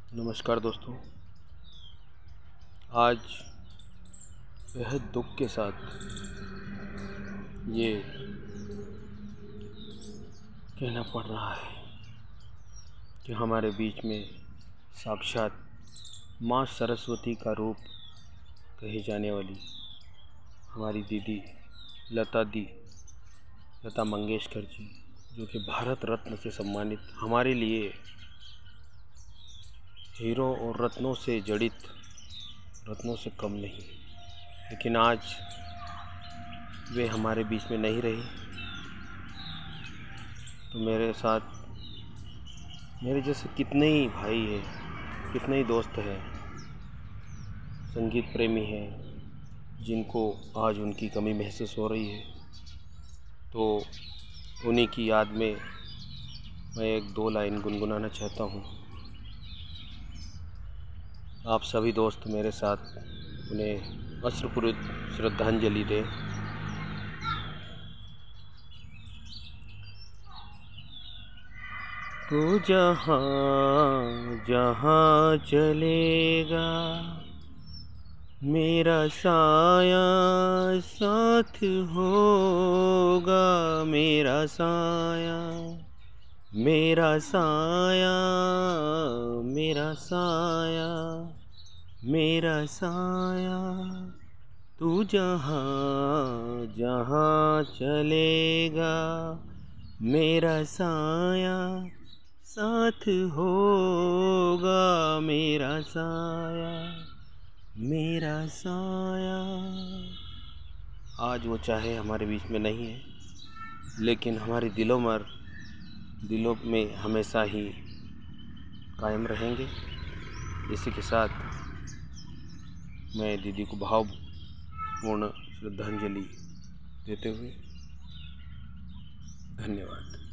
नमस्कार दोस्तों। आज बेहद दुख के साथ ये कहना पड़ रहा है कि हमारे बीच में साक्षात माँ सरस्वती का रूप कही जाने वाली हमारी दीदी लता मंगेशकर जी, जो कि भारत रत्न से सम्मानित, हमारे लिए हीरो और रत्नों से जड़ित, रत्नों से कम नहीं, लेकिन आज वे हमारे बीच में नहीं रही। तो मेरे साथ मेरे जैसे कितने ही भाई हैं, कितने ही दोस्त हैं, संगीत प्रेमी हैं, जिनको आज उनकी कमी महसूस हो रही है। तो उन्हीं की याद में मैं एक दो लाइन गुनगुनाना चाहता हूँ। आप सभी दोस्त मेरे साथ उन्हें अश्रुपूरित श्रद्धांजलि दें। तू जहाँ जहाँ चलेगा मेरा साया साथ होगा, मेरा साया मेरा साया मेरा साया मेरा साया। तू जहाँ जहाँ चलेगा मेरा साया साथ होगा, मेरा साया मेरा साया। आज वो चाहे हमारे बीच में नहीं है, लेकिन हमारे दिलों में हमेशा ही कायम रहेंगे। इसी के साथ मैं दीदी को भावपूर्ण श्रद्धांजलि देते हुए धन्यवाद।